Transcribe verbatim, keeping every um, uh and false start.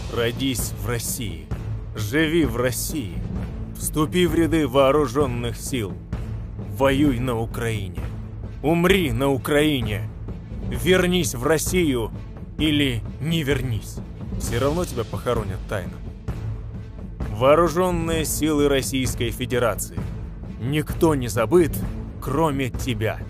Родись в России, живи в России, вступи в ряды вооруженных сил, воюй на Украине, умри на Украине, вернись в Россию или не вернись. Все равно тебя похоронят тайно. Вооруженные силы Российской Федерации. Никто не забыт, кроме тебя.